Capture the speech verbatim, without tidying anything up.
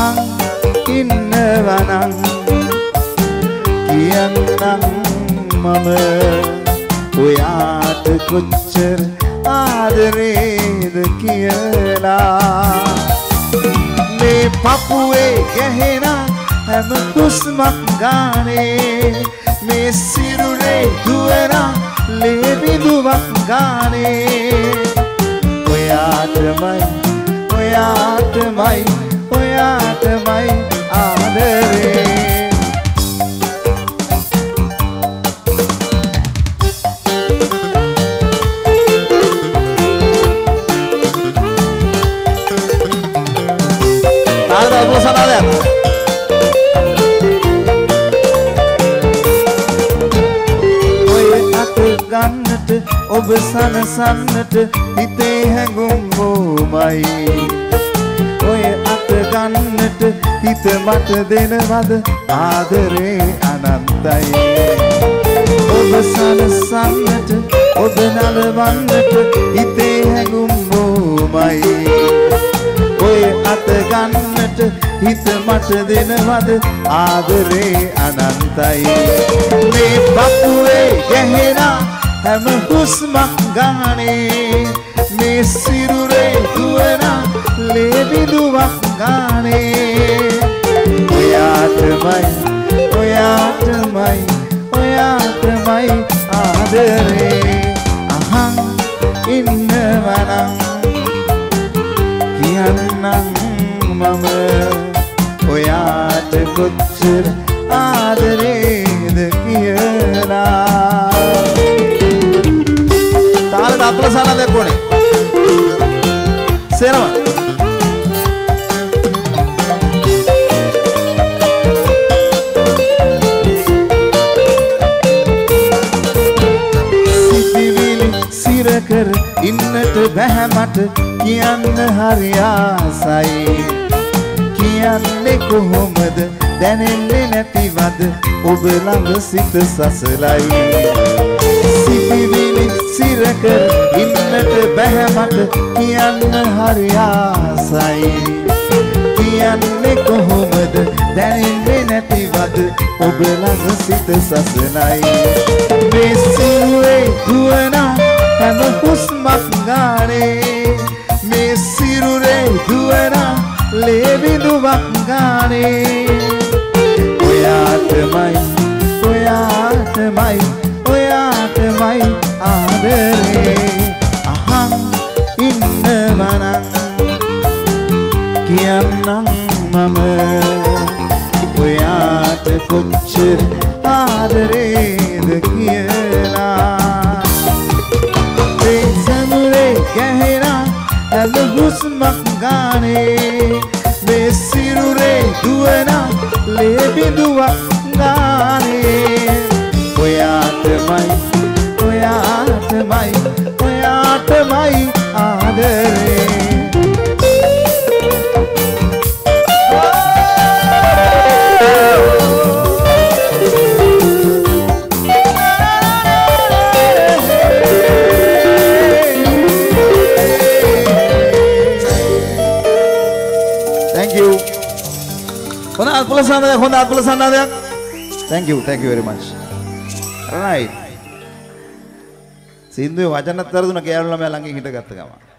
අහන් ඉන්නවනම් කියන්නම් මම ඔයාට කොච්චර ආදරේද කියලා මේ පපුවේ ගැහෙන හැම හුස්මක් ගානේ මේ සිරුරේ දුවන ලේ බිඳුවක් ගානේ ඔයාටමයි ඔයාටමයි ඔයාටමයි ආදරේ ඔබ සනසන්නට හිතේ හැඟුම් බොමයි ඔය අත ගන්නට හිත මට දෙනවද ආදරේ අනන්තයි ඔබ සනසන්නට ඔබ නලවන්නට හිතේ හැඟුම් බොමයි ඔය අත ගන්නට හිත මට දෙනවද ආදරේ අනන්තයි මේ පපුවේ ගැහෙනා හැම හුස්මක් ගානේ මේ සිරුරේ දුවන ලේ බිඳුවක් ගානේ ඔයාටමයි ඔයාටමයි ඔයාටමයි ආදරේ අහන් ඉන්නවනම් කියන්නම් මම ඔයාට කොච්චර ආදරේද කියලා තාලට අත්ල සාන දෙන්න ඕනේ සේනම සිතිවිලි සිර කර ඉන්නට බැහැ මට කියන්න හරි ආසයි කියන්නේ කොහොමද දැනෙන්නේ නැතිවද ඔබ ළඟ සිත සසලයි සිතිවිලි සිර කර ඉන්නට බැහැ මට කියන්න හරි ආසයි කියන්නේ කොහොමද දැනෙන්නේ නැතිවද ඔබ ළඟ සිත සසලයි මේ සිරුරේ දුවන හැම හුස්මක් ගානේ මේ සිරුරේ දුවන ලේ බිඳුවක් ගානේ ඔයාටමයි ඔයාටමයි ඔයාටමයි ආදරේ අහන් ඉන්නවනම් කියන්නම් මම ඔයාට කොච්චර ආදරේද කියලා ඒ සමුරේ ගැහෙන හැම හුස්මක් ගානේ මේ සිරුරේ දුවන ලේ බිඳුවක් ගානේ ඔයාටමයි ඔයාටමයි ඔයාටමයි ආදරේ හොඳ අත්පොළ සන්නදයක් හොඳ අත්පොළ සන්නදයක් thank you thank you very much right සින්දුවේ වචනත් වැරදුන කෑරුණ ළමයා ළඟින් හිටගත්ත ගම